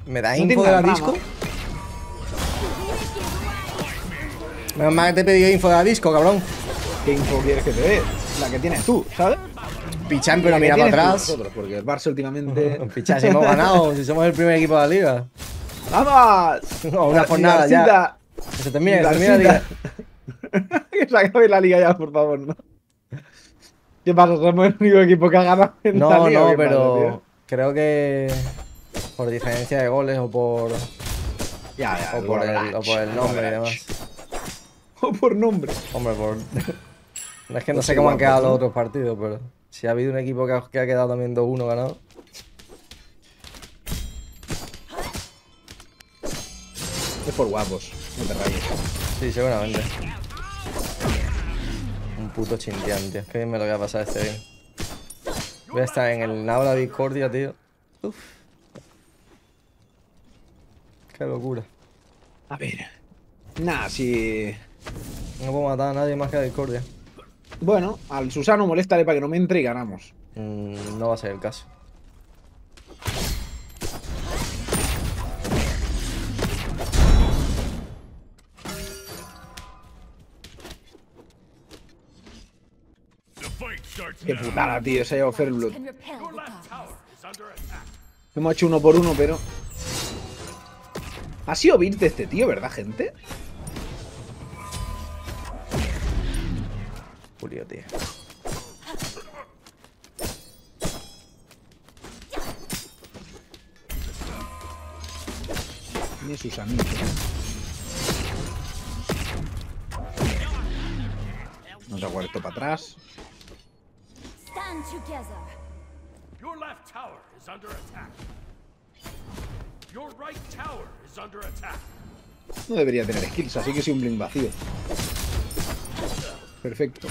¿Me das No info tengas de la drama. disco? Menos mal que te he pedido info de la disco, cabrón. ¿Qué info quieres que te dé? La que tienes tú, ¿sabes? Pichán, Y pero la que mira para tienes tú, atrás. nosotros, porque el Barça últimamente... Pichán, si hemos ganado, si somos el primer equipo de la liga. ¡Vamos! No, una jornada ya. Garcita, Que se termine la liga. Que se acabe la liga ya, por favor, ¿no? ¿Qué pasa? ¿Somos el único equipo que ha ganado en la No, liga o no, qué pasa, tío? pero creo que por diferencia de goles o por Ya, o por el nombre y demás. O por nombre. Hombre, por no es que no Pues sé sí, cómo han guapos, quedado ¿no? los otros partidos, pero si ha habido un equipo que ha quedado también 2-1 ganado. Es por guapos, no te rayes. Sí, seguramente. Un puto chintián, tío. Qué bien me lo voy a pasar este día. Voy a estar en el Naula Discordia, tío. Uf. Qué locura. A ver. Nah, si... No puedo matar a nadie más que a Discordia. Bueno, al Susano moléstale para que no me entre y ganamos. No va a ser el caso. Qué putada, tío, ese Overblood. Can repel the darkness. Hemos hecho uno por uno, pero... Ha sido Virt este tío, ¿verdad, gente? Julio, tío. Tiene sus amigos. Vamos a jugar esto para atrás. Stand together. Your left tower is under attack. Your right tower is under attack. No debería tener skills, así que sí un blink vacío. Perfecto.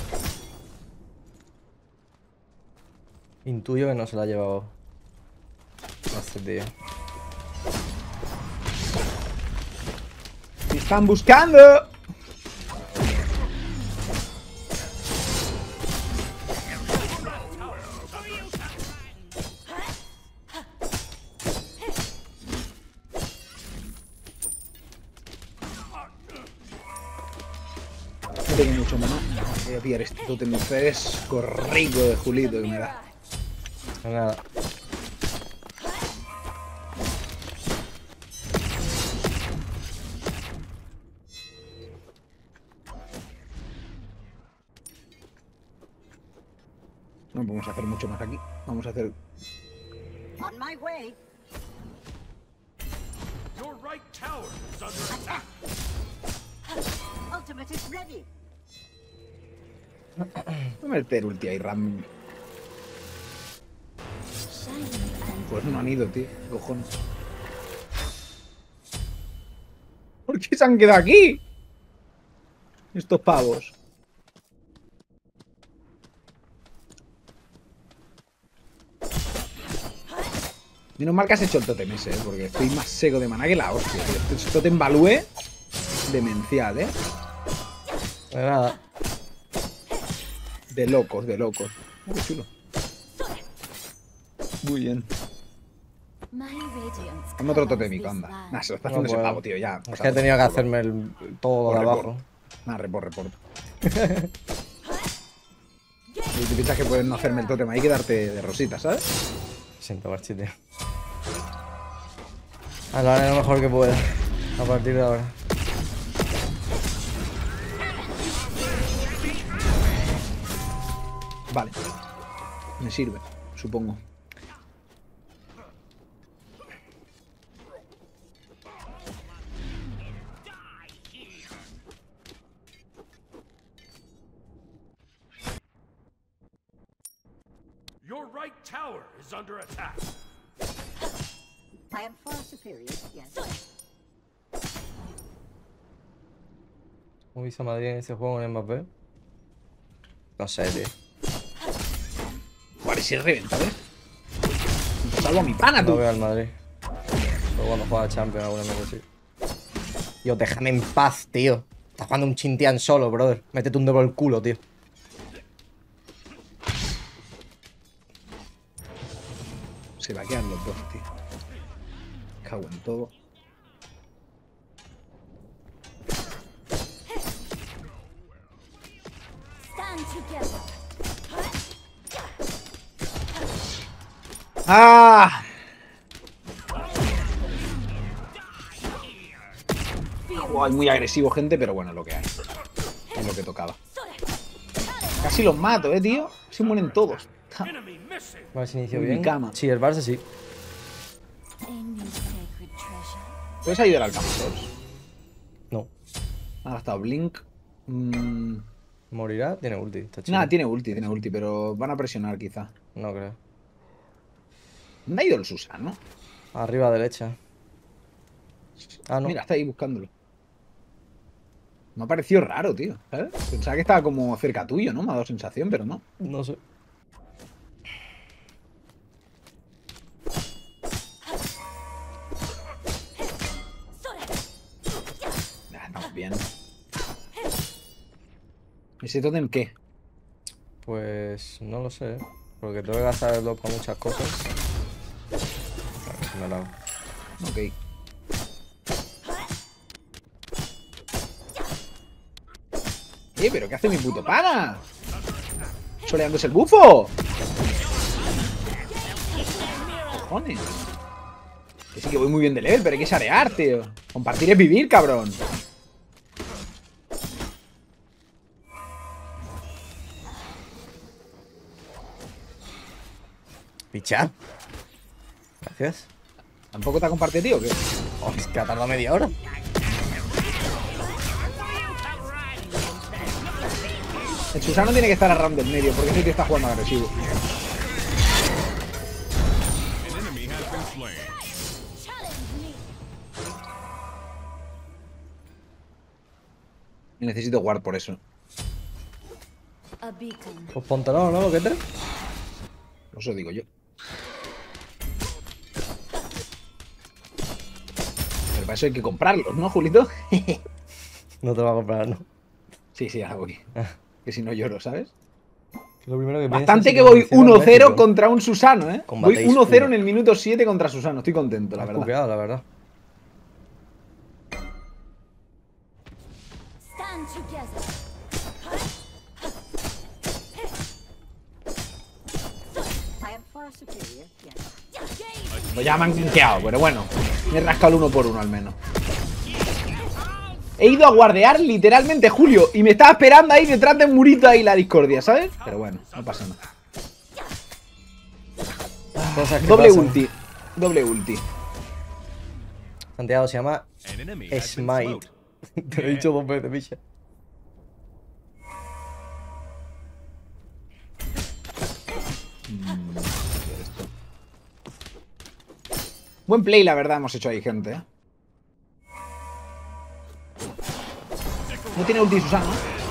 Intuyo que no se la ha llevado a este tío. ¡Me están buscando! No tengo mucho maná. Voy a pillar este tótem fresco rico de Julito que me da. Nada. No podemos hacer mucho más aquí. Vamos a hacer... On my way. Your right tower is under attack. Ultimate is ready. Voy a meter ulti ahí, Ram. Pues no han ido, tío. Cojones. ¿Por qué se han quedado aquí? Estos pavos. Menos mal que has hecho el totem ese, porque estoy más seco de maná que la hostia, tío. Este totem value demencial, De nada. De locos, de locos. Muy chulo. Muy bien. My radiance Hazme otro covers totémico, this anda. land. Nah, se lo está No haciendo ese puedo. pavo, tío, ya. Es que he tenido que hacerme todo de Por abajo. Nah, report. Y te piensas que puedes no hacerme el totem ahí y quedarte de rosita, ¿sabes? Siento, Barchi, tío. Lo haré lo mejor que pueda. A partir de ahora. Vale. Me sirve, supongo. Your right tower is under attack. I am far superior, yes. ¿Cómo hizo Madrid en ese juego en Mbappé? No sé, tío. Vale, si reventa, ¿ves? Salvo a mi pana, No tú. veo al Madrid. Pero cuando juega Champions alguna vez sí. Tío, déjame en paz, tío. Estás jugando un chintián solo, brother. Métete un dedo por el culo, tío. Se vaquean los dos, tío. cago en todo. Stand together. ¡Ah! Guay, muy agresivo, gente, pero bueno, es lo que hay. Es lo que tocaba. Casi los mato, tío. Se mueren todos. Enemy missing. A ver si inicio En mi bien. cama. Sí, el Barça sí. A new sacred treasure. ¿Puedes ayudar al campo? No. Ha gastado Blink. Morirá, tiene ulti. Está chido. Nada, tiene ulti, pero van a presionar quizá. No creo. ¿Dónde ha ido el Susano? Arriba a derecha. Ah, no. Mira, está ahí buscándolo. Me ha parecido raro, tío. ¿Sabes? Pensaba que estaba como cerca tuyo, ¿no? Me ha dado sensación, pero no. No sé. Nah, estamos bien. ¿Ese tótem qué? Pues no lo sé. Porque tengo que gastar el para muchas cosas. A ver si me lo hago. Ok. ¿Pero qué hace mi puto pana? ¡Soleándose el bufo! Cojones. Que sí que voy muy bien de level, pero hay que sarear, tío. Compartir es vivir, cabrón. Picha. Gracias. ¿Tampoco te ha compartido, tío? ¿Qué? Oh, es que ha tardado media hora. El Susano tiene que estar arrando en medio, porque ese tío está jugando agresivo. Y necesito guard por eso. A beacon. Pues póntelo, ¿no? ¿Qué te? Eso digo yo. Pero para eso hay que comprarlos, ¿no, Julito? No te lo va a comprar, ¿no? Sí, ahora voy. Que si no lloro, ¿sabes? Lo primero que Bastante piensas que es voy funciona el 1-0 México. contra un Susano, ¿eh? Voy Combatéis 1-0 uno. en el minuto 7 contra Susano. Estoy contento, la Has verdad. cuqueado, la verdad. Stand together. I am far superior, yes. Pues ya me han quinqueado, pero bueno. Me he rascado el 1 por 1 al menos. He ido a guardear literalmente Julio y me estaba esperando ahí detrás del murito ahí la discordia, ¿sabes? Pero bueno, no pasa nada. Cosas que Doble pasan. ulti. Doble ulti. Santiago se llama An enemy has been Smite. slowed. Te lo he dicho 2 veces, picha. Buen play, la verdad, hemos hecho ahí, gente, ¿eh? No tiene ulti Susano.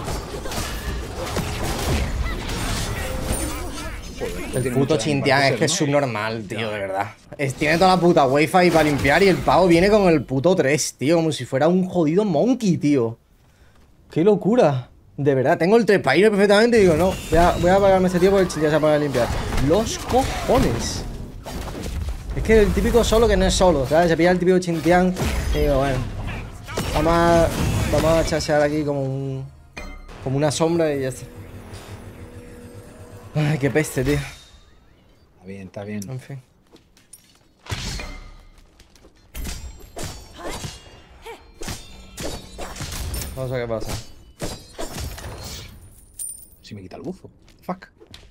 El puto Xinjiang es que es subnormal, tío, de verdad. Tiene toda la puta wifi para limpiar y el pavo viene con el puto 3, tío, como si fuera un jodido monkey, tío. ¡Qué locura! De verdad, tengo el 3 para irme perfectamente y digo, no, voy a apagarme este tío porque el Xinjiang se pone a limpiar. ¡Los cojones! Es que el típico solo que no es solo, ¿sabes? Se pilla el típico Xinjiang y digo, bueno, vamos a chasear aquí como una sombra y ya está. Ay, qué peste, tío. Está bien, está bien. En fin. Vamos a ver qué pasa. Si me quita el bufo. Fuck.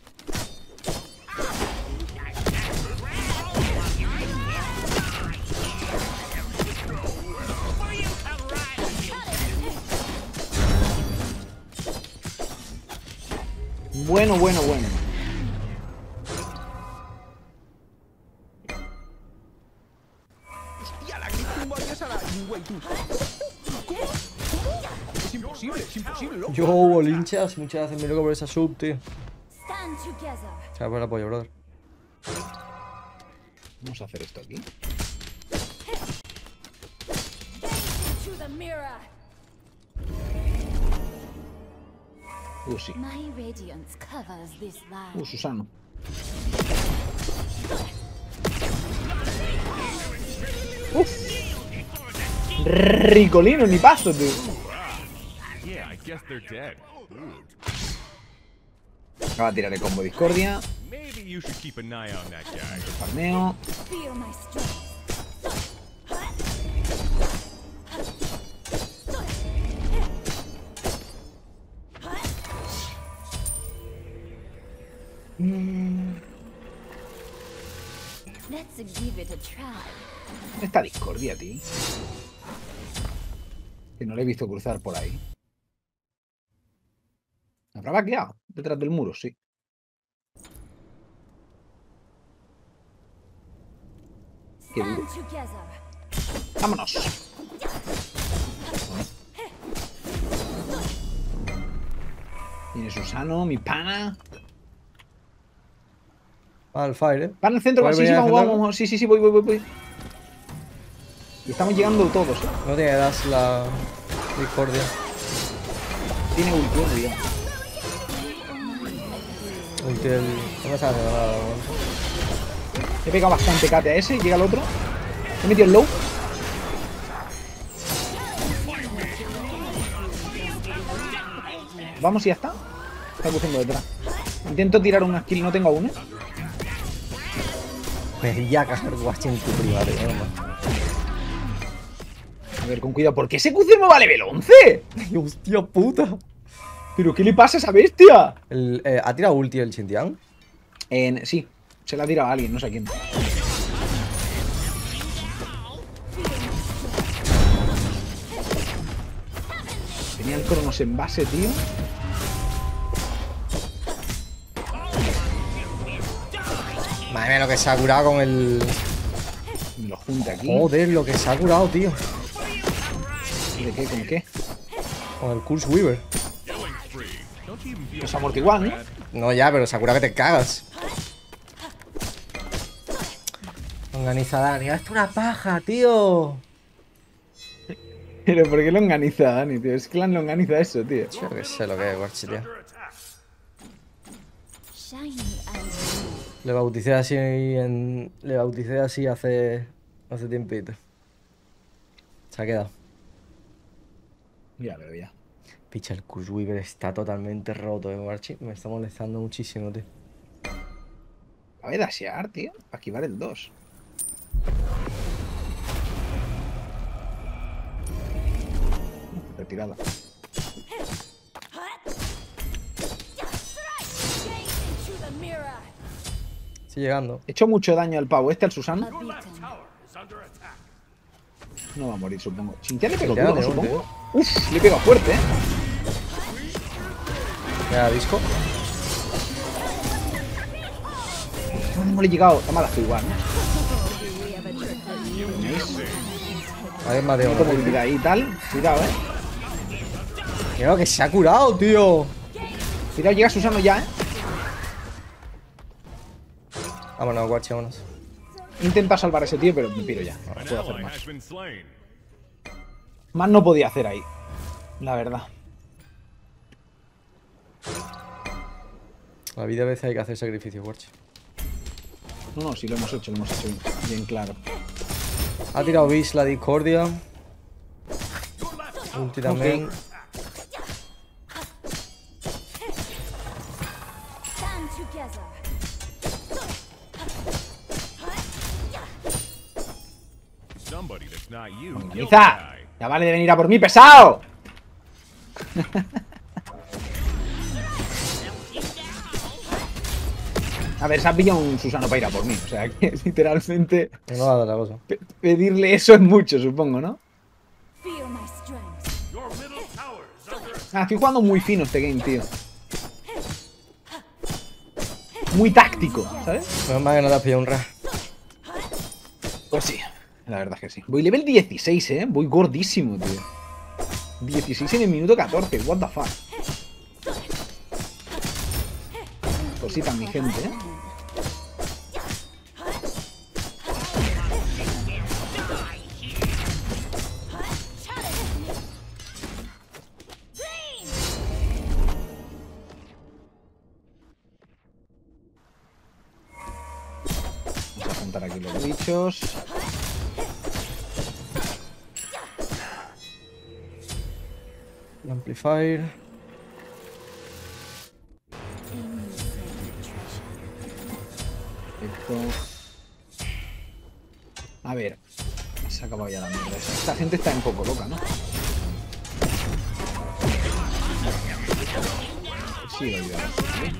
Bueno. Hostia, la que tumba esa la güey, tú. ¿Cómo? Es imposible, loco. Yo, bolinchas, muchas gracias, mi loco, por esa sub, tío. Stand together. Se va por el apoyo, brother. Vamos a hacer esto aquí. To the mirror. Sí. My radiance covers this lie. Susano. Ricolino, ni paso, tío. Yeah, I guess they're dead. Acaba de tirar el combo Discordia. Maybe you should keep an eye on that guy. Farmeo. Feel my strength. Let's give it a try. ¿Dónde está Discordia, tío? Que no le he visto cruzar por ahí. ¿Habrá vaqueado? Detrás del muro, sí. Qué duro. Stand together. ¡Vámonos! Viene Susano, mi pana. Va al fire, Va en el centro, ¿Puedes sí, sí, venir a vamos, defenderlo? vamos. Sí, voy. Y estamos llegando todos, ¿eh? No tiene das la discordia. Tiene ulti, tío. Ulti el... No me sale nada. He pegado bastante cate a ese. Llega el otro. He metido el low. Vamos y ya está. Está cruzando detrás. Intento tirar una skill, no tengo aún, ¿eh? Me voy a cagar guache en tu privado, A ver, con cuidado. ¿Por qué ese QC me vale level 11? ¡Hostia puta! ¿Pero qué le pasa a esa bestia? ¿Ha tirado ulti el Xinjiang? Sí, se la ha tirado a alguien, no sé a quién. Tenía el Cronos en base, tío. Madre mía, lo que se ha curado con el... Me lo junta aquí. Joder, lo que se ha curado, tío. ¿De qué? ¿Con qué? Con el Curse Weaver. Pues ha muerto igual, ¿no? No, ya, pero se ha curado que te cagas. Organiza Dani. ¡Esto es una paja, tío! Pero ¿por qué lo organiza Dani, tío? Es que lo organiza eso, tío. Yo que sé lo que es, guachi, tío. Shiny and new. Le bauticé así hace tiempito. Se ha quedado. Ya, pero ya. Picha, el Curse Weaver está totalmente roto, Warchi. Me está molestando muchísimo, tío. A ver, dashear, tío. Para esquivar el 2. Retirada. Gaze into the mirror. Estoy llegando. He hecho mucho daño al pavo. Este al Susan. A beacon. Tower is under attack. No va a morir, supongo. Chintia le pegó Ya, duro, de dónde, supongo. Uf, le he pegado fuerte, Ya, disco. No le he llegado. Está mala igual, ¿no? Vale, más de Tengo uno. movilidad ahí y tal. Cuidado, Mira que se ha curado, tío. Cuidado, llega Susano ya, Vámonos, Warchi, vámonos. He intentado salvar a ese tío, pero me piro ya. No An puedo hacer ally más. has been slain. Más no podía hacer ahí. La verdad. La vida a veces hay que hacer sacrificios, Warchi. No, sí lo hemos hecho bien claro. Ha tirado Bish la discordia. Ulti también. Stand together. Somebody that's not you. will ¡Organiza! die. Ya vale de venir a por mí, pesado. A ver, se ha pillado un Susano para ir a por mí. O sea, que literalmente No va a dar la cosa. pedirle eso es mucho, supongo, ¿no? Feel my strength. Your middle tower is under attack. Ah, estoy jugando muy fino este game, tío. Muy táctico, ¿sabes? Menos mal que no te has pillado un ra. Pues sí, la verdad es que sí. Voy level 16, ¿eh? Voy gordísimo, tío. 16 en el minuto 14, what the fuck. Cositas, mi gente, ¿eh? Vamos a juntar aquí los bichos. Amplifier. Esto... A ver. Se ha acabado ya la mierda. Esta gente está un poco loca, ¿no? Sí, lo ayuda.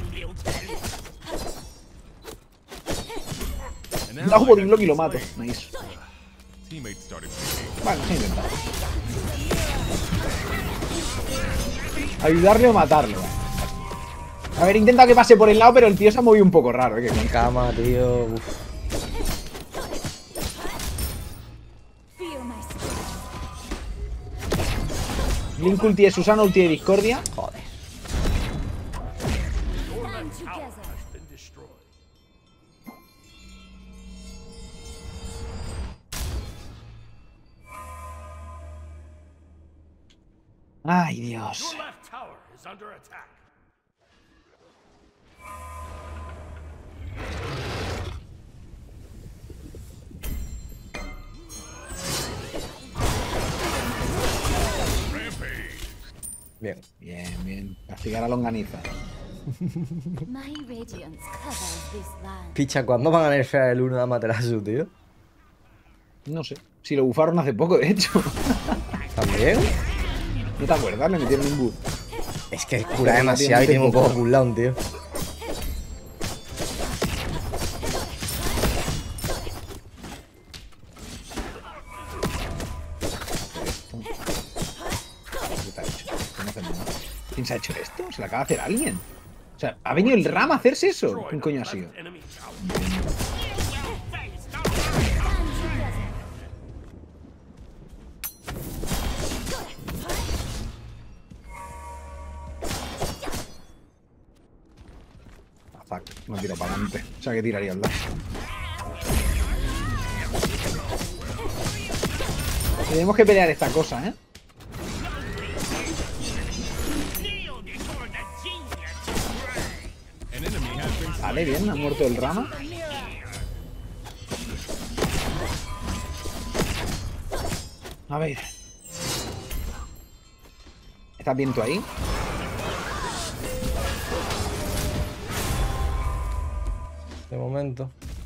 Da un body block y lo mato. Nice. Vale, se ha intentado. Ayudarle o matarle. A ver, intenta que pase por el lado, pero el tío se ha movido un poco raro, ¿eh? Con cama, tío. Uf. Feel my strength. Blink ulti de Susano, ulti de Discordia. Joder. Stand together. Been destroyed. Ay, Dios. Your left tower is under attack. Bien. Bien, bien. Castigar a longaniza. My radiance covers this land. Picha, ¿cuándo van a nerfear el 1 de Amaterasu, tío? No sé. Si lo bufaron hace poco, de hecho. ¿También? ¿No te acuerdas? Le metieron un buff. Es que cura demasiado y tiene un poco cooldown, tío. ¿Qué te ha hecho? ¿Qué no hace nada? ¿Quién se ha hecho esto? ¿Se lo acaba de hacer alguien? O sea, ¿ha venido el Ram a hacerse eso? ¿Quién coño ha sido? Enemy tower. Ah, fuck. No tiro para adelante. O sea, que tiraría el dash. Tenemos que pelear esta cosa, ¿eh? Vale, bien, ha muerto el Rama. A ver. ¿Estás bien tú ahí? De momento.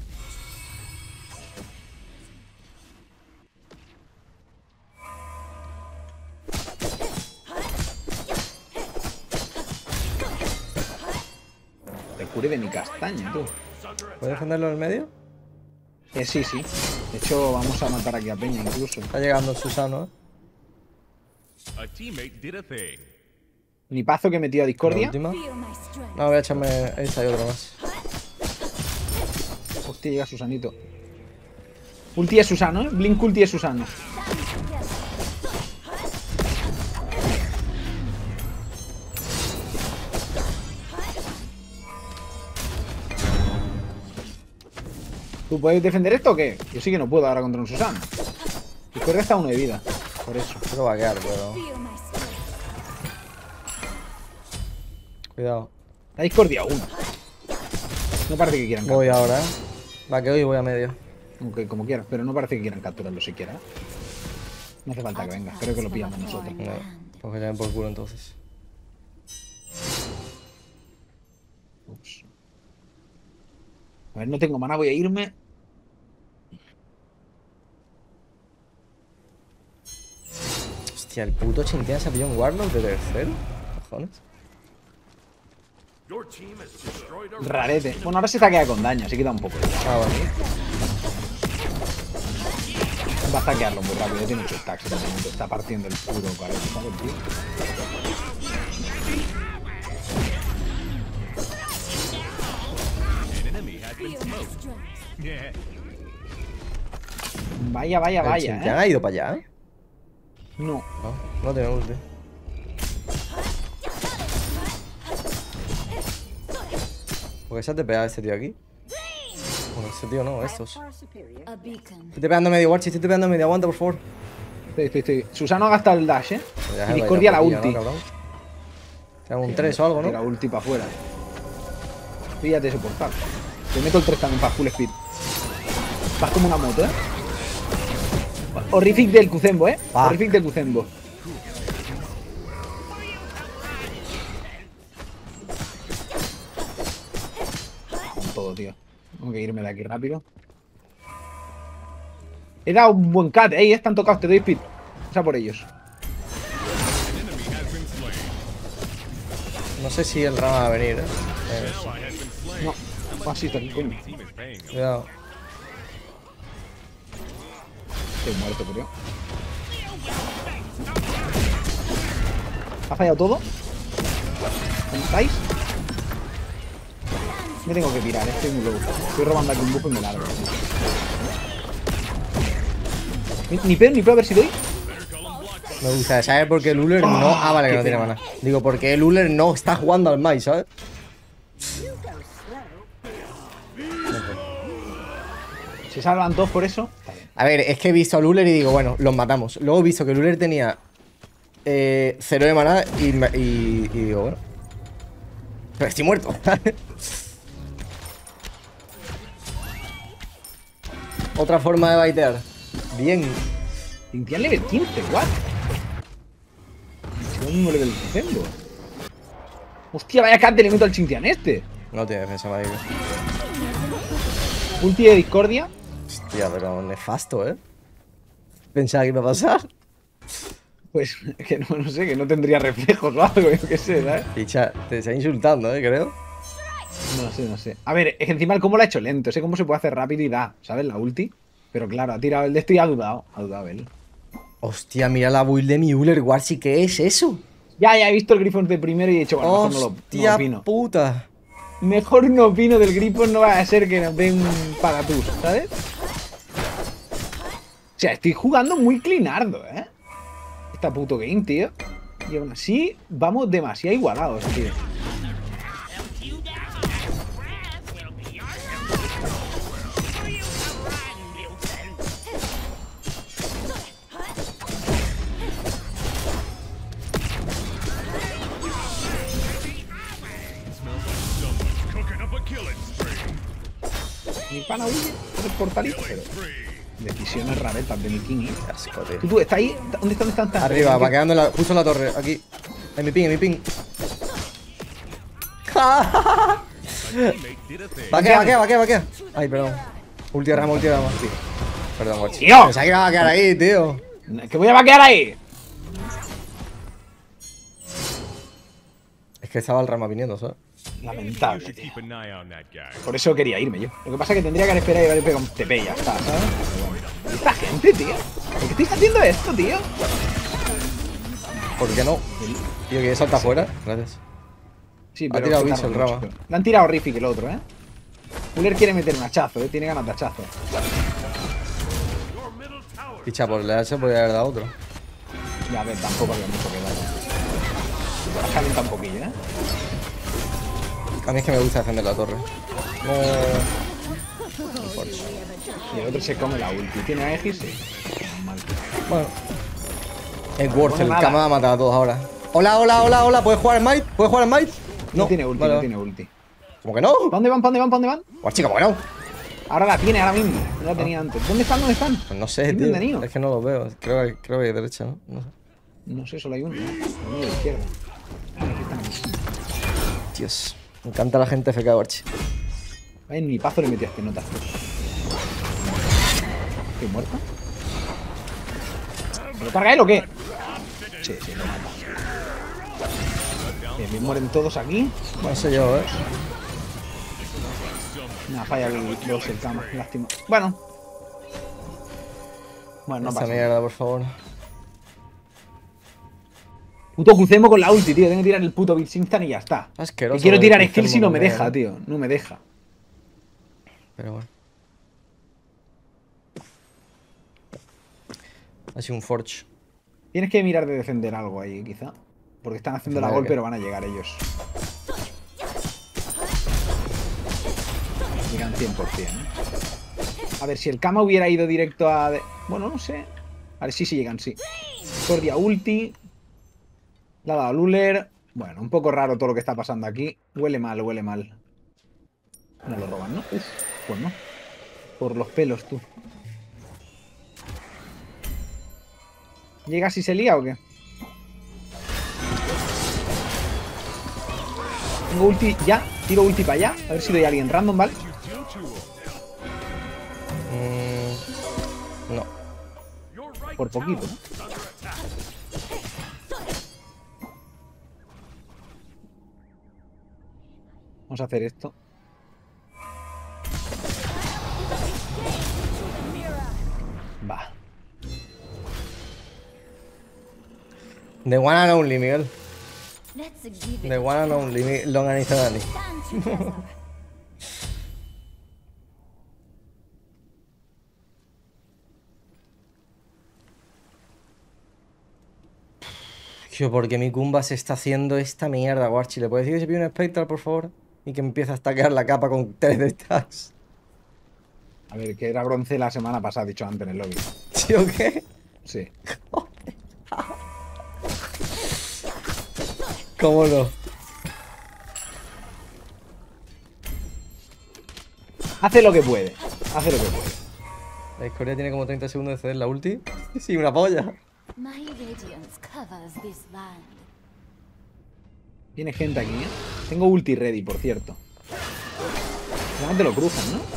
Te cure de mi castaña, tú. ¿Puedes defenderlo en el medio? Sí, sí. De hecho, vamos a matar aquí a Peña incluso. Está llegando Susano, ¿eh? A teammate did a thing. Nipazo que he metido a La Discordia. última. Feel my strength. No, voy a echarme esta y otra más. Hostia, llega Susanito. Ulti de Susano, ¿eh? Blink ulti de Susano. ¿Tú puedes defender esto o qué? Yo sí que no puedo ahora contra un Susano. Discordia está a 1 de vida. Por eso. Creo va a quedar, pero... Feel my strength. Cuidado. La Discordia 1. No parece que quieran Voy capturarlo. ahora, ¿eh? Va, que hoy voy a medio. Aunque como quieras, pero no parece que quieran capturarlo siquiera. No hace falta que venga. Creo que lo pillamos nosotros. No, pues que llamen por culo entonces. Ups. A ver, no tengo mana, voy a irme. Hostia, el puto Chintian se ha pillado un Warlock de tercero. Cojones. Your team has destroyed a Rarete. Bueno, ahora se está quedando con daño, así que da un poco. Ah, vale. Va a stackearlo muy rápido, tiene 8 stacks en el momento. Está partiendo el puro carete, ¿sabes, tío? an enemy has been Feel my smoked. strength. Yeah. Vaya, vaya, ¿El vaya, Chintian ha ido para allá? No. No tiene ulti. ¿Por qué se ha tepeado este tío aquí? Bueno, ese tío no, I am estos. far superior. A beacon. Estoy tepeando medio, Warchi, estoy tepeando medio. Aguanta, por favor. Estoy. Susano ha gastado el dash, Pues ya Y se va a ir Discordia la por aquí, ulti. ¿no, cabrón? Tengo un 3 o algo, Tira ¿no? ulti para afuera. Píllate ese portal. Te meto el 3 también para full speed. Vas como una moto, ¿eh? Horrific del Kuzenbo, ¿eh? Ah. Horrific del Kuzenbo. irme de aquí rápido. He dado un buen cut. Ey, están tocados, te doy speed. O sea, por ellos. No sé si el Rama va a venir, No, así está aquí, coño. Cuidado. Estoy muerto, creo. ¿Ha fallado todo? ¿Dónde estáis? Me tengo que tirar, estoy muy loco. Estoy robando aquí un buff y me largo. Ni pedo, a ver si doy. Me gusta, ¿sabes por qué el Uller no? Ah, vale, que no tiene mana. Digo, porque el Uller no está jugando al Mai, ¿sabes? Se salvan todos por eso. A ver, es que he visto al Uller y digo, bueno, los matamos. Luego he visto que el Uller tenía 0 de mana y digo, bueno. Pero estoy muerto. Otra forma de baitear. Bien. Cintian level 15, what? Es el mismo level que tengo. Hostia, vaya cat le meto al Cintian este. No tiene defensa, madre. Ulti de discordia. Hostia, pero nefasto, ¿eh? Pensaba que iba a pasar. Pues que no sé, que no tendría reflejos o algo, yo qué sé, ¿sabes? Picha, te está insultando, creo. No sé. A ver, es que encima el combo lo ha hecho lento. Sé cómo se puede hacer rápido y da, ¿sabes? La ulti. Pero claro, ha tirado el de esto y ha dudado. Ha dudado él. Hostia, mira la build de mi Uller Warsi, ¿qué es eso? Ya he visto el Griffon de primero y he dicho, bueno, mejor no lo opino. Puta. Mejor no opino del Griffon, no va a ser que nos den pagatús, ¿sabes? O sea, estoy jugando muy cleanardo, ¿eh? Esta puto game, tío. Y aún así, vamos demasiado igualados, tío. Mi pana huye por el portalito, pero... Decisiones raretas de mi King, ¿eh? Asco, tío. ¿Tú está ahí? ¿Dónde están? Arriba, va quedando justo en la torre, aquí. En mi ping. Vaquea. Ay, perdón. Ulti de rama. Sí. Perdón, guachi. ¡Tío! Pensaba que iba a vaquear ahí, tío. ¿Qué voy a vaquear ahí? Es que estaba el rama viniendo, ¿sabes? Lamentable, tío. Por eso quería irme yo. Lo que pasa es que tendría que haber esperado y haber pegado un TP y ya está, ¿sabes? ¿Y esta gente, tío? ¿Por qué estáis haciendo esto, tío? ¿Por qué no? Tío, que salta afuera. Gracias. Sí, Ha pero tirado que bicho el tarda rama. mucho. Le han tirado Riffic el otro, ¿eh? Uller quiere meter un hachazo, ¿eh? Tiene ganas de hachazo. Picha, por el H podría haber dado otro. Ya, a ver, tampoco había mucho que dar. Calienta un poquillo, ¿eh? A mí es que me gusta defender la torre. No. Y el otro se come la ulti. ¿Tiene Aegis? Sí. Mal. Bueno. Es worth, Bueno, el nada. Kama va a matar a todos ahora. Hola. ¿Puedes jugar al Might? No tiene ulti, vale, no vale. tiene ulti. ¿Cómo que no? ¿Para dónde van? Guachi, ¿cómo que no? Ahora la tiene, ahora mismo. No la tenía antes. ¿Dónde están? Pues no sé, ¿Quién tío. me han venido? Es que no los veo. Creo que hay derecha, ¿no? No sé. No sé, solo hay uno. Uno de la izquierda. Ah, aquí están. Dios. Me encanta la gente FK, Warchi. Ay, en mi pazo le metí a este nota. ¿Estoy muerto? ¿Me lo carga él o qué? Sí, lo mata. Bien, mueren todos aquí. No sé yo, Nada, falla el Kama, lástima. Bueno, no Esta pasa. mierda, por favor. Puto crucemos con la ulti, tío. Tengo que tirar el puto Blitz Instant y ya está. Asqueroso. Y quiero tirar el skills y no me Crucemo, deja, tío. No me deja. Pero bueno. Ha sido un Forge. Tienes que mirar de defender algo ahí, quizá. Porque están haciendo la ¿Defender gol, qué? pero van a llegar ellos. Llegan 100%. ¿eh? A ver, si el Kama hubiera ido directo a... Bueno, no sé. A ver, sí llegan, sí. Cordia ulti. Le ha dado al Uller. Bueno, un poco raro todo lo que está pasando aquí. Huele mal. No lo roban, ¿no? Uf, pues no. Por los pelos, tú. ¿Llega si se lía o qué? Tengo ulti ya. Tiro ulti para allá. A ver si doy a alguien random, ¿vale? right Por poquito, tower ¿no? is under attack. Vamos a hacer esto. Va. The one and only, Miguel. Let's exhibit The one and only, longaniza Dani. stand together. Tío, porque mi Kumba se está haciendo esta mierda, Warchi. ¿Le puedes decir que se pide un Spectral, por favor? Y que empiece a stackear la capa con 3 de stacks. A ver, que era bronce la semana pasada, dicho antes en el lobby. ¿Sí o qué? Sí. ¿Cómo no? Hace lo que puede. Hace lo que puede. La Discordia tiene como 30 segundos de ceder la ulti. Sí, una polla. My radiance covers this land. Viene gente aquí, ¿eh? Tengo ulti ready, por cierto. Ya te lo cruzan, ¿no?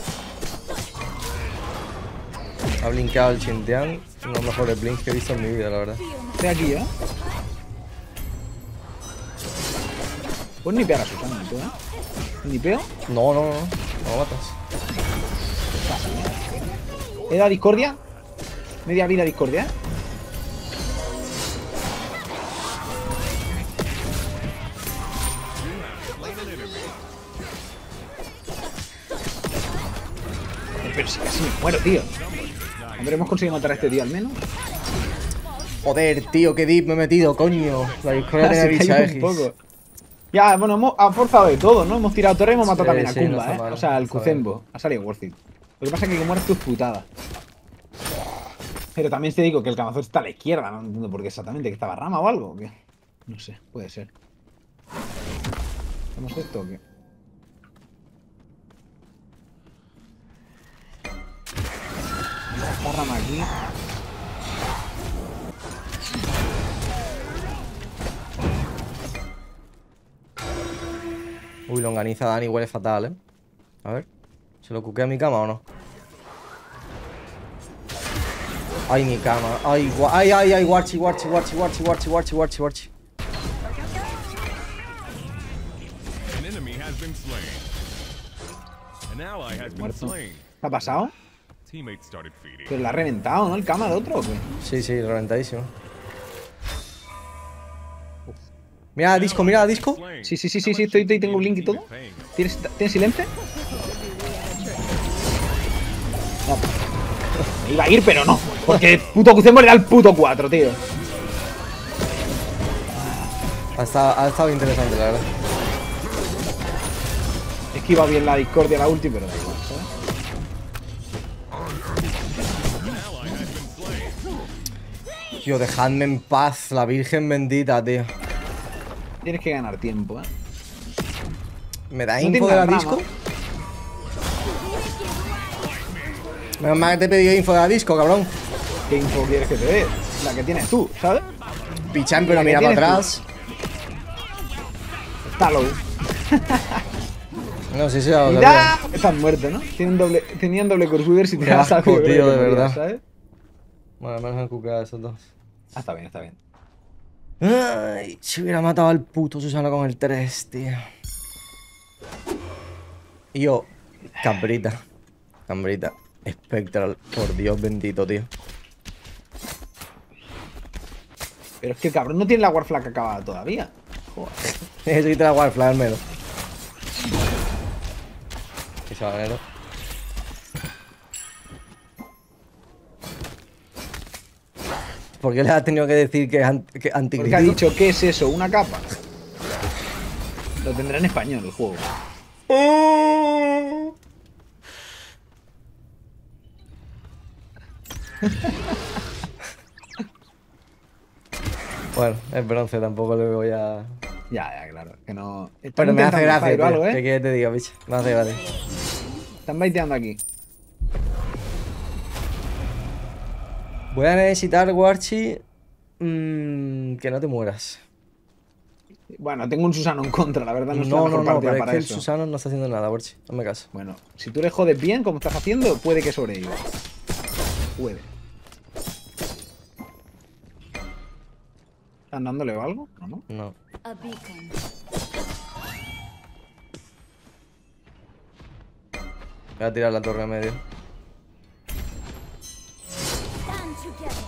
Ha blinkado el Chintean. Uno de los mejores blinks que he visto en mi vida, la verdad. Estoy aquí, ¿eh? Puedes nipear a Susana, tú, ¿eh? ¿Nipeo? No, no, no. No lo matas. ¿He dado discordia? Media vida discordia, ¿eh? Pero si casi me muero, tío. Hombre, hemos conseguido matar a este tío al menos. Joder, tío, qué deep me he metido, coño. La Discordia tiene Se bicha cayó un X. poco. Ya, bueno, hemos forzado de todo, ¿no? Hemos tirado torre y hemos matado Sí, también a sí, no Kumba, está ¿eh? mal, O sea, al está Kuzenbo. Ha salido worth it. Lo que pasa es que mueres tus putadas. Pero también te digo que el Camazor está a la izquierda, no entiendo por qué exactamente, que estaba rama o algo. ¿O qué? No sé, puede ser. ¿Hacemos esto o qué? Esta rama aquí. Uy, longaniza Dani huele fatal, ¿eh? A ver. ¿Se lo cuquea a mi cama o no? Ay, mi cama. Ay, ay, ay, ay, Warchi, Warchi, Warchi, Warchi, Warchi, Warchi, Warchi, Warchi. An enemy has been slain. An ally has been Muerto. slain. ¿Qué ha pasado? Teammates started feeding. Pero la ha reventado, ¿no? El cama de otro, ¿o qué? Sí, sí, reventadísimo. Mira la disco, mira la disco. Slain. Sí, sí, sí, sí, sí, estoy, tengo un link y todo. ¿Tienes silencio? No. Me iba a ir, pero no. Porque el puto Kuzenbo le da el puto 4, tío. Ha estado interesante, la verdad. Esquiva bien la discordia, la ulti, pero da igual, ¿sabes? Tío, dejadme en paz, la Virgen bendita, tío. Tienes que ganar tiempo, ¿eh? ¿Me da No info tengas de la rama. disco? Menos mal que te he pedido info de la disco, cabrón. ¿Qué info quieres que te dé? La que tienes tú, ¿sabes? Pichán, pero La que mira para tienes tú. atrás. Está low. No, sí, sí, ya lo sabía. ¡Mira! Están muertos, ¿no? Tenían doble Corsuider si te Qué das asco, algo, tío, creo que de morías, verdad. ¿sabes? Bueno, al menos han cucado esos dos. Ah, está bien, está bien. Ay, si hubiera matado al puto Susano con el 3, tío. Y yo, cambrita. Cambrita. Spectral, por Dios bendito, tío. Pero es que el cabrón no tiene la Warflag acabada todavía. Joder. Necesito la Warfly al menos. Que sabanero. ¿Por qué le has tenido que decir que es Porque ha anticristo? dicho, ¿qué es eso? ¿Una capa? Lo tendrá en español el juego. Bueno, es bronce, tampoco le voy a... Ya, claro. Que no. Están Pero me hace intentando gracia, fight o algo, tío. ¿eh? ¿Qué quieres que te diga, bicho? Me hace gracia. Están baiteando aquí. Voy a necesitar, Warchi, que no te mueras. Bueno, tengo un Susano en contra, la verdad no es la No, mejor no, no, partida pero es para que eso. el Susano no está haciendo nada, Warchi. Hazme caso. Bueno, si tú le jodes bien, como estás haciendo, puede que sobreviva. Puede. ¿Están dándole o algo? No, no. No. A beacon. Voy a tirar la torre en medio. Stand together.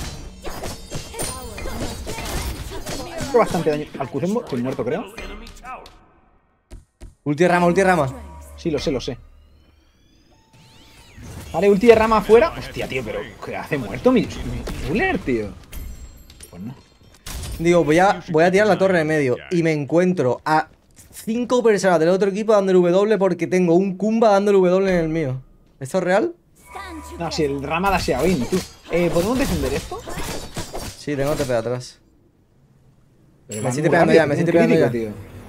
He hecho bastante daño al Kuzenbo. Estoy muerto, creo. Enemy tower. Ulti de rama, ulti de rama. Sí, lo sé, lo sé. Vale, ulti de rama afuera. Hostia, tío, pero ¿qué hace muerto mi Uller, tío? Pues no. Digo, voy a tirar la torre en medio. Y me encuentro a 5 personas del otro equipo dándole W porque tengo un Kumba dándole W en el mío. ¿Esto es real? Stand together. No, si el rama da Xiaoin, tú. ¿Podemos defender esto? Sí, tengo TP atrás. Pero Me va siete muy pegando rápido, ya, me tiene siete un pegando crítico, ya. tío.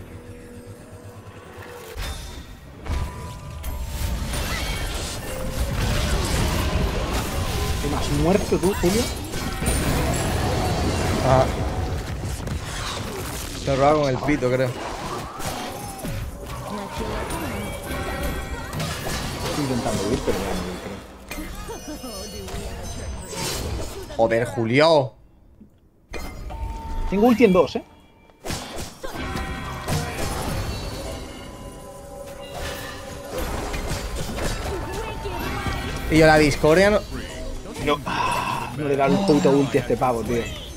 ¿Qué más muerto tú, Julio? Ah. Se lo robaba con el pito, creo. Estoy intentando huir, pero ya no creo. Joder, Julio. Tengo ulti en 2, ¿eh? Y yo la discordia no... No le da un puto ulti a este pavo, tío.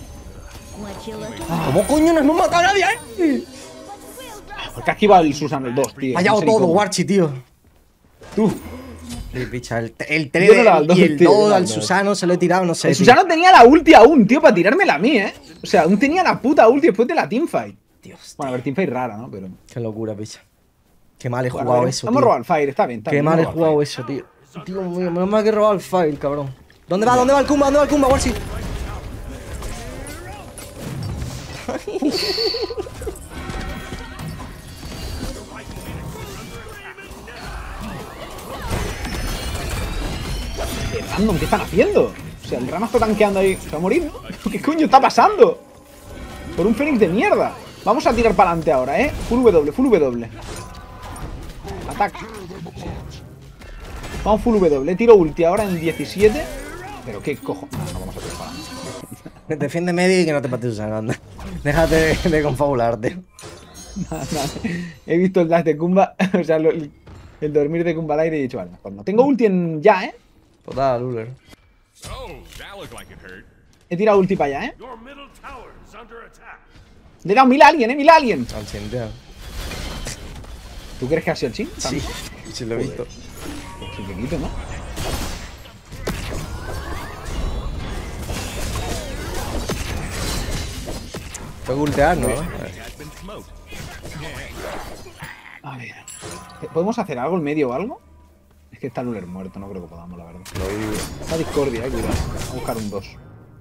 ¿Cómo coño no hemos matado a nadie? Porque ha esquivado el Susan el 2, tío. Fallado No sé ni todo, cómo. Warchi, tío. Tú. Sí, picha, el Yo 3 no le he dado al y el 2, tío, yo no 2 le he al dado al 2. Susano se lo he tirado, no sé. El tío. Susano tenía la ulti aún, tío, para tirármela a mí, ¿eh? O sea, aún tenía la puta ulti después de la teamfight. Dios, Bueno, a ver, teamfight rara, ¿no? Pero... qué locura, picha. Qué mal he Bueno, jugado a ver, eso, hemos tío. robado el fire, está bien, está Qué bien. mal he hemos robado jugado el eso, tío. Tío mío, menos mal que he robado el file, cabrón. ¿Dónde va? ¿Dónde va el Kumba? ¿Dónde va el Kumba, Warchi? fire. Random, ¿qué están haciendo? O sea, el Rama está tanqueando ahí. Se va a morir, ¿no? ¿Qué coño está pasando? Por un Fénix de mierda. Vamos a tirar para adelante ahora, ¿eh? Full W, full W. Ataque. Vamos full W. Tiro ulti ahora en 17. Pero qué cojo. No vamos a tirar para adelante. Defiende medio y que no te pates usando, anda. Déjate de confabularte. He visto el dash de Kumba. O sea, el dormir de Kumba al aire y he dicho, vale, pues no. Tengo ulti en ya, ¿eh? Total, Uller. Oh, that looked like it hurt. He tirado ulti para allá, ¿eh? Your middle tower is under attack. Le he dado 1000 alien, ¿eh? 1000 alien. Al chintear. ¿Tú crees que ha sido el chin? Sí, sí lo he visto. Chiquitito, ¿no? Tengo que ultear, ¿no? Has been smoked. A ver. ¿Podemos hacer algo en medio o algo? Es que está Luller muerto, no creo que podamos, la verdad. Está Discordia, cuidado. Vamos a buscar un 2.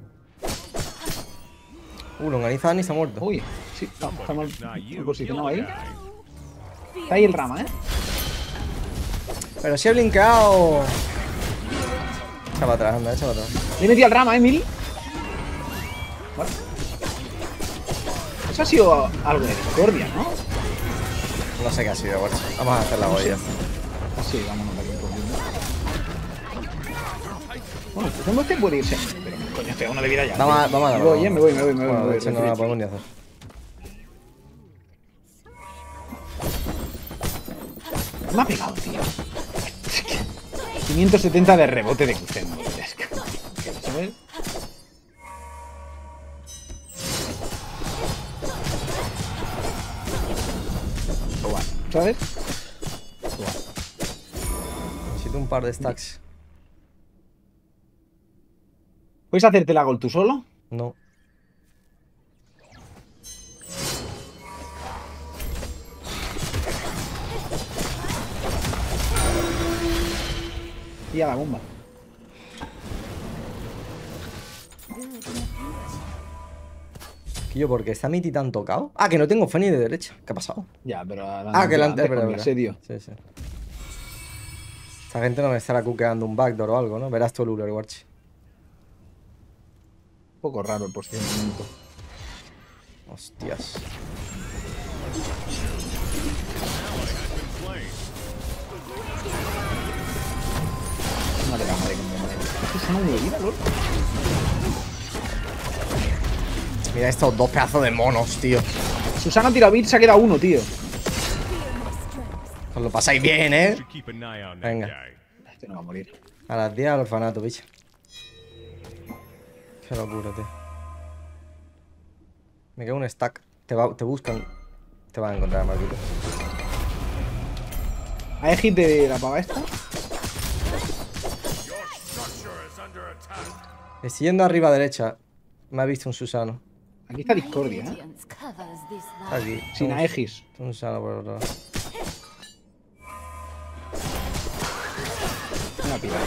Longaniza ni se ha muerto. Uy, sí, está mal Not you. posicionado You'll ahí. die. Está ahí el Rama, ¿eh? Pero si he blinkeado. Echa para atrás, anda, echa para atrás. Le he metido al Rama, ¿eh, Mili? Vale. Eso ha sido algo de Discordia, ¿no? No sé qué ha sido, Warchi. Vamos a hacer la boya. Sí, vámonos de aquí un poquito. Bueno, pues este puede irse. Pero coño, este uno de vida ya. Vamos a Me darlo, voy, vamos. me voy, me voy, me Bueno, de voy. hecho no la podemos ni hacer. Me ha pegado, tío. 570 de rebote de Kuzenbo. ¿Sabes? Bueno, ¿sabes? Necesito un par de stacks. ¿Puedes hacerte la gol tú solo? No. Y a la bomba. ¿Qué yo? ¿Por qué está Miti tan tocado? Ah, que no tengo Feni de derecha. ¿Qué ha pasado? Ya, pero Ah, que la antes con el verdad. asedio. Sí, sí. Esta gente no me estará cuqueando un backdoor o algo, ¿no? Verás tú, Luller, Warchi. Un poco raro el posicionamiento. Hostias. Madre la madre con bomba. ¿Es que se me ha vida, LOL? Mira estos dos pedazos de monos, tío. Susana tira bit, se ha quedado uno, tío. Os lo pasáis bien, ¿eh? Should keep an eye on that Venga. guy. Este no va a morir. A las 10 al orfanato, bicho. Qué locura, tío. Me queda un stack. Te buscan. Te van a encontrar, Marquito. ¿Hay hit de la pava esta? Your structure is under attack. Estoy yendo arriba a derecha. Me ha visto un Susano. Aquí está Discordia, ¿eh? Radiance covers this Está valley. aquí. Sin Aegis. Un Susano por el otro lado. Una pila.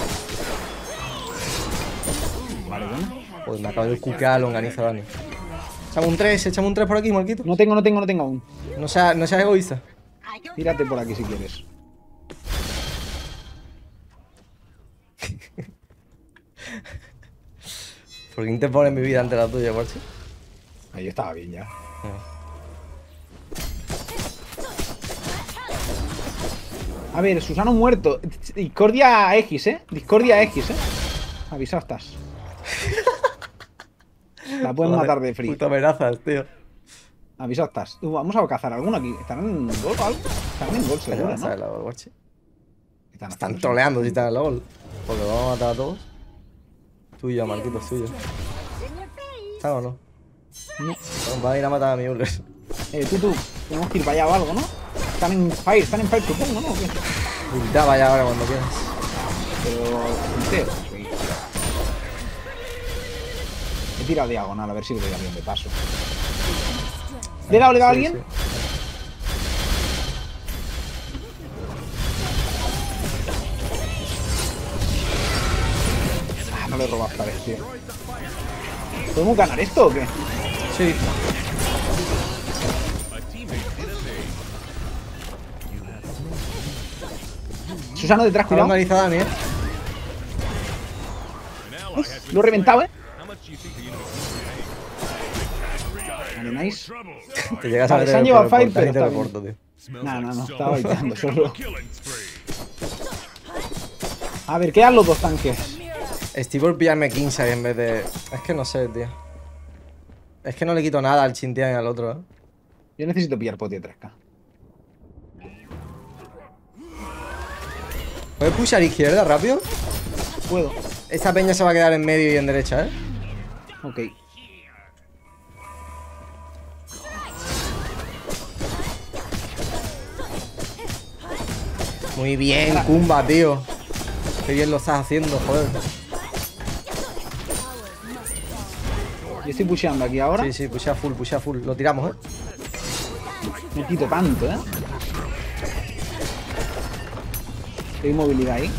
Vale, bueno. Joder, me acabo de cuquear a longaniza, Dani. Échame un 3 por aquí, Marquito. No tengo aún. No seas egoísta. Tírate por aquí si quieres. ¿Por qué te pones mi vida ante la tuya, Guarchi? Ahí estaba bien ya. A ver, Susano muerto. Discordia X, ¿eh? Discordia X, ¿eh? Avisado estás. La pueden matar de frío. Puta amenazas, tío. Avisado estás. Vamos a cazar alguno aquí. ¿Estarán en gol o algo? Estarán en gol seguro, Vas a ver ¿no? la gol, Guarchi. Están Están haciendo- troleando si están en la gol. Porque vamos a matar a todos. Tuyo, Marquito, tuyo. ¿Está o no? No. Bueno, van a ir a matar a mi Uller. Tú. Tenemos que ir para allá o algo, ¿no? Están en fire supongo, ¿no? ¿O qué? Ulta, vaya ahora cuando quieras. Pero entero. Sí. He tirado diagonal, a ver si le doy a alguien de paso. ¿Le he dado a Sí, alguien? sí. Ah, no le he robado esta vez, tío. ¿Podemos ganar esto o qué? Sí. Susano detrás, Está cuidado. organizada Dani, ¿eh? Lo he reventado, ¿eh? How much do you think the enemy Vale, nice. Te llegas a Vale, meter se han por llevado el fight, portal y pero te está lo bien. corto, tío. smells No, like no, so estaba baiteando solo. killing spree? A ver, quedan los dos tanques. Estoy por pillarme 15 en vez de... Es que no sé, tío. Es que no le quito nada al Chintian y al otro, ¿eh? Yo necesito pillar poti de 3K. ¿Puedes pushar izquierda rápido? Puedo. Esta peña se va a quedar en medio y en derecha, ¿eh? Ok. Muy bien, Kumba, tío. Qué bien lo estás haciendo, joder. Yo estoy pusheando aquí ahora. Sí, sí, pushea full. Lo tiramos, ¿eh? No quito tanto, ¿eh? Hay movilidad ahí.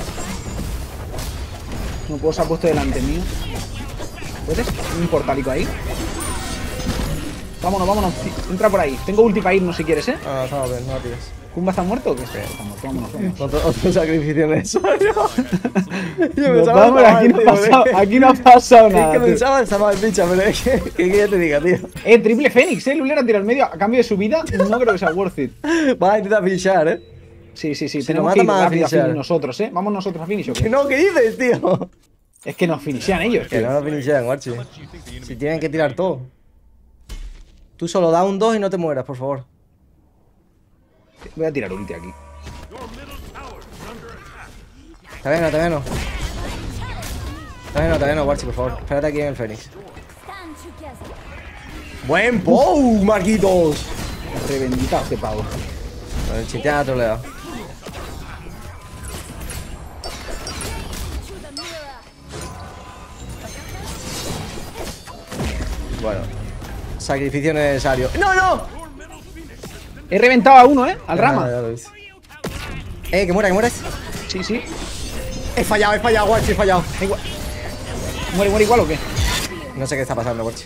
No puedo, se ha puesto delante mío. ¿Puedes? Un portalico ahí. Vámonos. Entra por ahí. Tengo ulti para irnos si quieres, ¿eh? Ah, estamos bien, no la tires. ¿Kumba está muerto o qué? Está muerto, vámonos. Otro sacrificio necesario. Yo Nos pensaba vamos, mal, aquí, no tío, ha pasado, es que- aquí no ha pasado Es nada. que tío. pensaba esa mal bicha, pero es que ya te diga, tío. Triple Fénix, Luler a tirar al medio a cambio de su vida. No creo que sea worth it. Vas a intentar finishar, ¿eh? Sí. Si Tenemos nos que ir mata, más a rápido a finishar. finish nosotros, ¿eh? Vamos nosotros a finish o Que qué? no, ¿qué dices, tío? Es que nos finishean ellos, Que tío. no lo finishean, guachi. Si tienen que tirar todo. Tú solo da un 2 y no te mueras, por favor. Voy a tirar ulti aquí. Todavía no, guachi, por favor. Espérate aquí en el Fénix. Stand together. ¡Buen bow, Marquitos! Reventado este pavo. Bueno, el Chintian ha troleado. To the mirror. Bueno. Sacrificio necesario. ¡No! He reventado a uno, ¿eh? Al rama. Ya lo hice. Que mueres. Sí. He fallado, guachi, he fallado. ¿Muere igual o qué? No sé qué está pasando, guachi.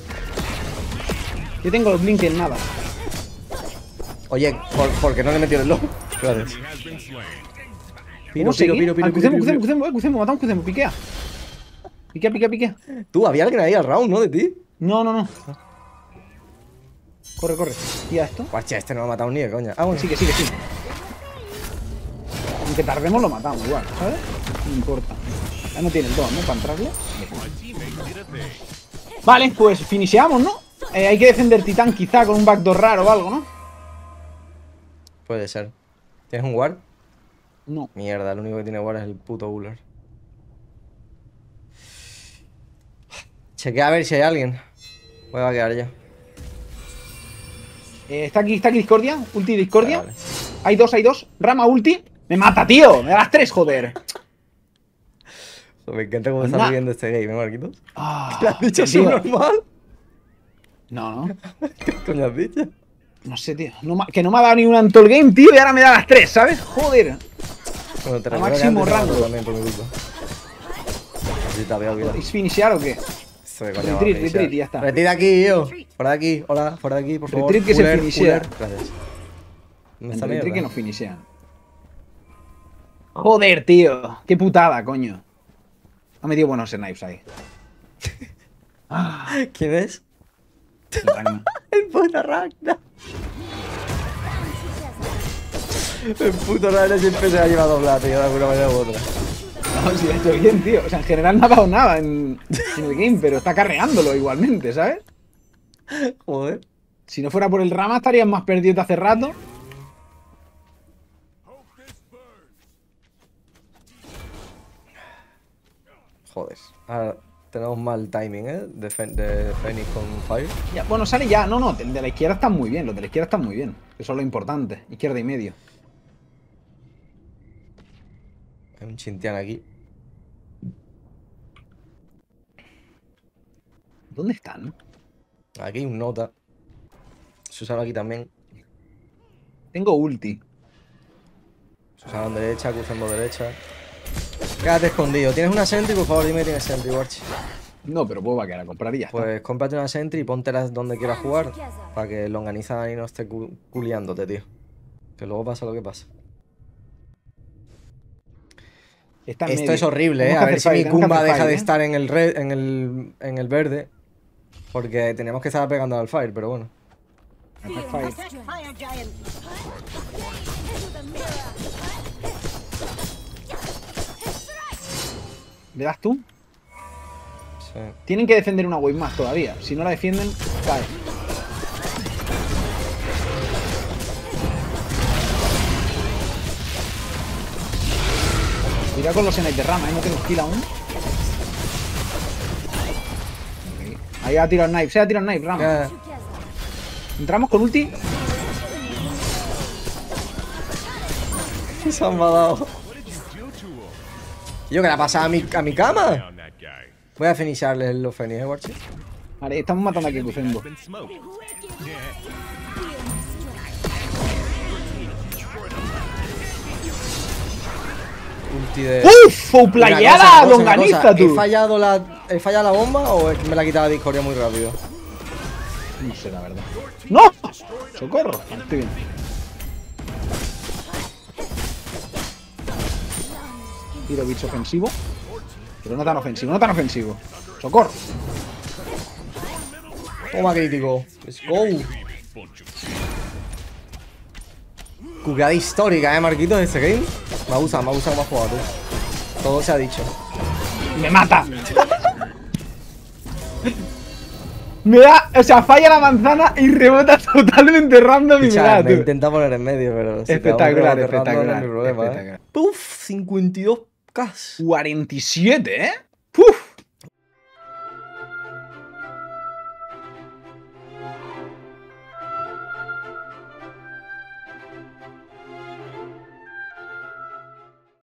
Yo tengo los blink en nada. Oye, ¿por qué no le he metido el low? Gracias. Enemy has been slain. Piro. Cucemo, matamos Cucemo, piquea. Piquea. Tú, había alguien ahí al round, ¿no? De ti. No. Corre. Tira esto. Guachi, este no me ha matado ni de coña. Ah, bueno. Sí. Aunque tardemos lo matamos igual, ¿sabes? No importa. Ya no tiene el 2, ¿no? Para entrarle. Vale, pues finisheamos, ¿no? Hay que defender titán quizá con un backdoor raro o algo, ¿no? Puede ser. ¿Tienes un ward? No. Mierda, el único que tiene ward es el puto Uller. Chequea a ver si hay alguien. Voy a quedar ya. Está aquí Discordia. Ulti Discordia. Vale. Hay dos. Rama ulti. Me mata, tío. Me da las 3, joder. Me encanta cómo está Anda. viviendo este game, ¿eh, Marquitos? Ah, ¿Qué has dicho? tío. ¿Subnormal? No. ¿Qué coño has dicho? No sé, tío. Que no me ha dado ni un Antol Game, tío. Y ahora me da las 3, ¿sabes? Joder. Bueno, te A recuerdo que máximo antes te rango. mato también por mi culpa. Sí, te había olvidado. ¿Es finishear o qué? Eso de coña, Retreat, va a retreat, y ya está. Retreat aquí, yo. Fuera de aquí, hola, fuera de aquí, por favor. Retreat que se Uller, finishea. Uller. Gracias. ¿Dónde está Entre que mierda? nos finishean. Joder, tío. Qué putada, coño. Ha metido buenos snipes ahí. ¿Quién es? El Ragnar. El puto Ragnar. El puto Ragnar siempre se ha llevado plata, tío, de alguna manera u otra. No, sí, ha hecho bien, tío. O sea, en general no ha dado nada en el game, pero está carreándolo igualmente, ¿sabes? Joder. Si no fuera por el Rama estarían más perdidos de hace rato. Joder. Ahora tenemos mal timing, ¿eh? De Phoenix con Fire. Ya, bueno, sale ya. No, de la izquierda están muy bien. Los de la izquierda están muy bien. Eso es lo importante. Izquierda y medio. Hay un Chintian aquí. ¿Dónde están? Aquí hay un Nota. Susano aquí también. Tengo ulti. Susano derecha, cruzando derecha. Quédate escondido. ¿Tienes una Sentry? Por favor, dime que tienes Sentry, Warchi. No, pero puedo vaquear a comprar y ya está. Pues cómprate una Sentry y póntelas donde quieras jugar. Para que Longaniza y no esté culiándote, tío. Que luego pasa lo que pasa. Está en Esto medio. es horrible, Tenemos ¿eh? que A ver hacer si fight, mi tenemos que Kumba hacer deja fight, de ¿eh? estar en el verde. Porque tenemos que estar pegando al Fire, pero bueno. Hacer fight. Fire Giant. ¿Le das tú? Sí. Tienen que defender una wave más todavía. Si no la defienden, cae. Cuidado con los snipes de Rama, no tenemos kill aún. Ok. Ahí ha tirado el knife, se ha tirado el knife, Rama. Ya. Entramos con ulti. Se han matado. Yo, que la pasaba a mi cama. Down that guy. Voy a finisharle los Fenix, Warchi. Vale, estamos matando aquí a Kuzembo. Been smoked. Ulti de. ¡Uf! Una ¡Playada! cosa, ¡Longaniza, tú! ¿He fallado la bomba o es que me la ha quitado la discordia muy rápido? No sé, la verdad. ¡No! ¡Socorro! Vale, estoy bien. Tiro bicho ofensivo. Pero no tan ofensivo, no tan ofensivo. ¡Socorro! Toma crítico. Let's go. Cuqueada histórica, Marquitos, este game. Me ha gustado cómo has jugado tú. Todo se ha dicho. ¡Me mata! Me da... O sea, falla la manzana y rebota totalmente random y me da, Me he tú. intentado poner en medio, pero... si te Espectacular, hago rebote random, no es espectacular, mi problema, espectacular. Puf, 52k. 47, ¿eh? ¡Puf!